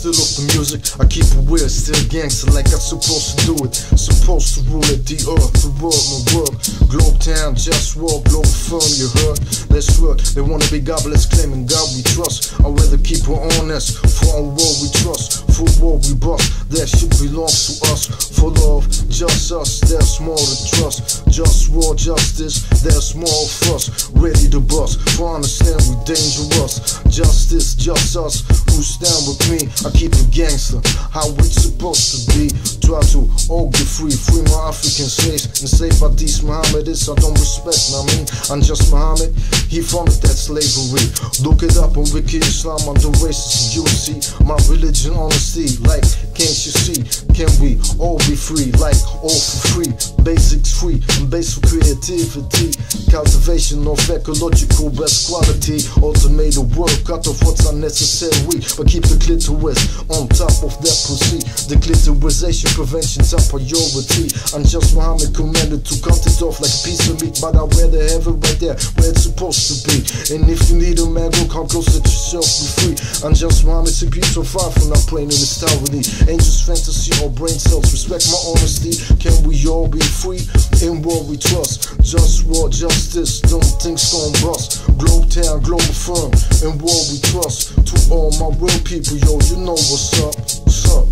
still off the music. I keep it weird, still gangster like I'm supposed to do it. Supposed to rule it, the earth, the world, my work. Globe town, just walk, globe firm, you heard? Let's work. They wanna be godless, claiming God we trust. I'd rather keep her honest. For our world we trust, for war we bust. That shit belongs to us. For love, just us, there's more to trust. Just war, justice, there's more of us. Ready to bust, for understand we dangerous. Justice, just us, who stand with me. I keep it gangster, how it's supposed to be. Try to all get free, free my African slaves. And say by these Mohammedists I don't respect, I mean, I'm just Muhammad. He founded that slavery. Look it up on Wiki Islam, I'm the racist. You see, my religion honesty, like, can't you see? Can we all be free, like, all for free? Basics free, and base for creativity. Cultivation of ecological best quality. Automated work, cut off what's unnecessary. But keep the clitoris on top of that pussy. The clitorisation prevention's a priority. I'm just Muhammad commanded to cut it off like a piece of meat. But I'd rather have it right there where it's supposed to be. And if you need a man, go come close, let yourself be free. I'm just Muhammad, sick you so far from not playing in this tower. Angels, fantasy, or brain cells. Respect my honesty. Can we all be free in what we trust? Just war, justice, them things gon' bust. Globe town, global firm, in what we trust. To all my real people, yo, you know what's up. What's up?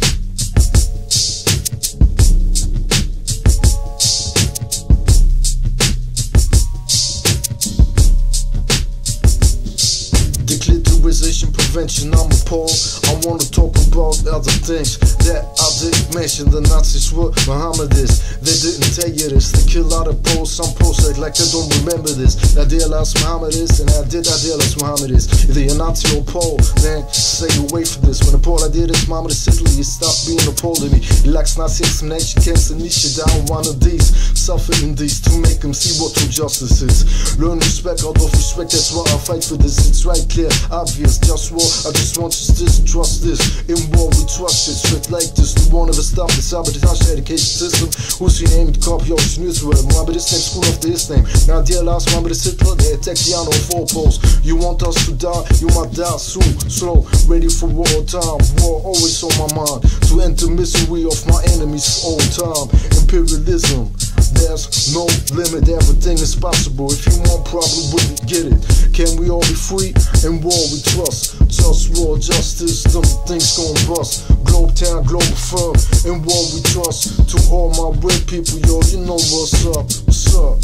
Declitterization prevention, I'm appalled. I wanna talk about other things that I didn't mention. The Nazis were Mohammedists. They didn't tell you this. They kill out of Poles. Some Poles act like they don't remember this. I realize Mohammedists, and I realize Mohammedists. Either you're Nazi or Pole, then stay away from this. When the Pole I did this, Mohammedist Italy, you stop being a Pole to me. He likes Nazi explanation, cancer, Nietzsche down one of these. Suffering these to make them see what true justice is. Learn respect out of respect, that's why I fight for this. It's right, clear, obvious, just war. I just want justice, trust this. In war we trust shit, straight like this. We won't ever stop the sabotage education system. Who's your name? Copy Ocean Israel. Mohammedist name, school after his name. Now dear last Mohammedist Hitler, they attack the honor of four poles. You want us to die, you might die soon. Slow, ready for war time. War always on my mind. To end the misery of my enemies for all time. Imperialism, there's no limit, everything is possible. If you want problem with it, get it. Can we all be free? In war we trust. Just war, justice, them things gon' bust. Globe town, global firm, in war we trust. To all my real people, yo, you know what's up. What's up?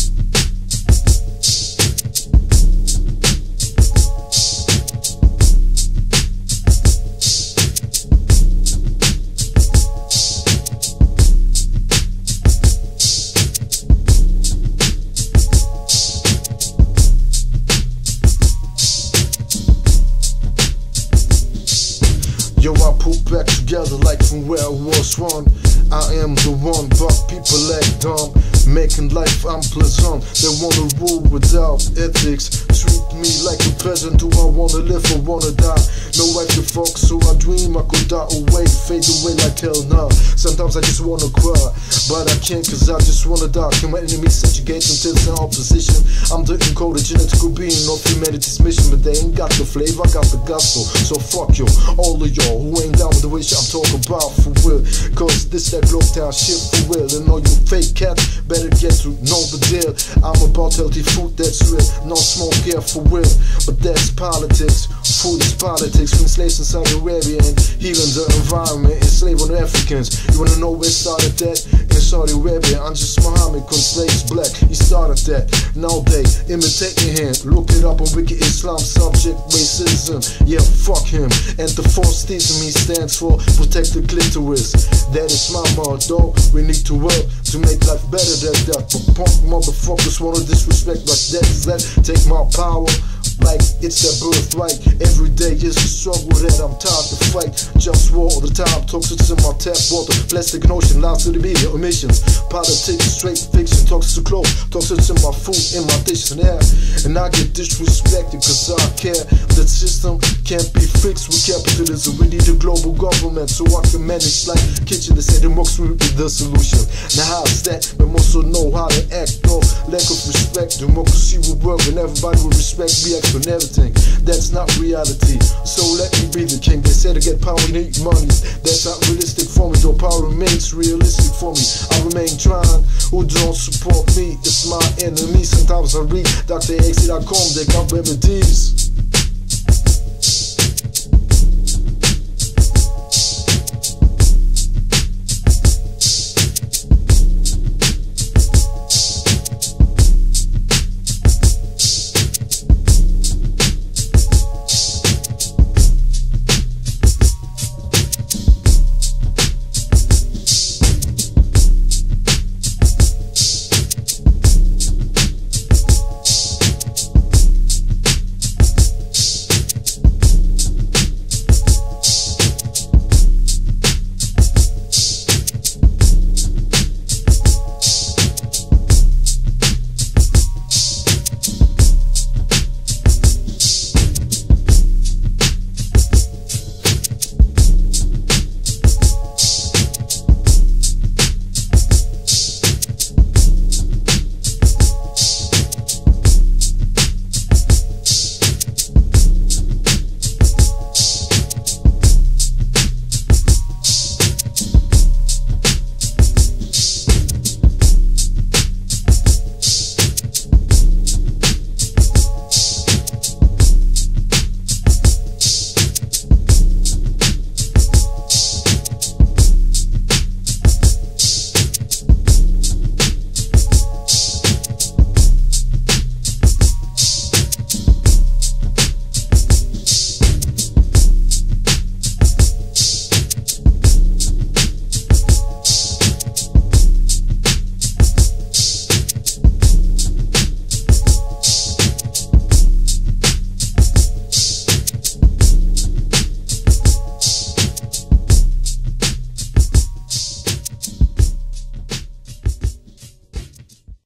Yo, I put back together like from where I was one. I am the one, but people act dumb. Making life unpleasant. They wanna rule without ethics. Treat me like a peasant. Do I wanna live or wanna die? No I can fuck, so I dream I could die away. Fade away like hell now. Sometimes I just wanna cry, but I can't cause I just wanna die. Can my enemies subjugate until they're in opposition? I'm the encoded genetical being of humanity's mission. But they ain't got the flavor, I got the gospel. So fuck you, all of y'all who ain't down with the wish I'm talking about for real. Cause this that globe town shit for real. And all you fake cats better get to know the deal. I'm about healthy food that's real. No smoke here for real. But that's politics. Food is politics. When slaves in Saudi Arabia and healing the environment, enslaving Africans. You wanna know where it started that? In Saudi Arabia, I'm just Muhammad, when slaves black. He started that. Now they imitating him. Look it up on Wiki Islam, subject racism. Yeah, fuck him. And the forced theism he stands for, protect the clitoris. That is my motto. We need to work to make life better than that. But punk motherfuckers wanna disrespect like that. That take my power like it's their birthright. Every day is a struggle that I'm tired to fight. Just war all the time, toxins in my tap water. Plastic and ocean, lies to the media, emissions. Politics, straight fiction, toxins to clothes. Toxins in my food, in my dishes and air. And I get disrespected cause I care. The system can't be fixed with capitalism. We need a global government so I can manage like kitchen. They say democracy will be the solution. Now how's that? We must also know how to act. No lack of respect. Democracy will work and everybody will respect me on everything. That's not reality. So let me be the king. They say to get power you need money. That's not realistic for me. Though power remains realistic for me. I remain trying. Who don't support me? It's my enemy. Sometimes I read Dr. X.com. They got remedies.